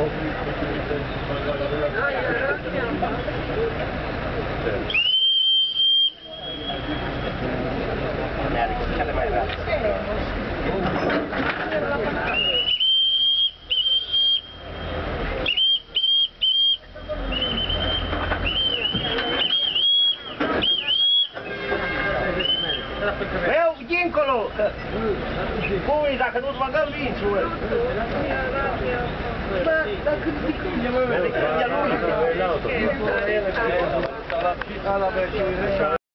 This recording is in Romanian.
Cele mai rare. Eu, dincolo! Pui, dacă nu-ți băgăm vinci, mă! Bă, dar cât de câine, mă, de câine lui!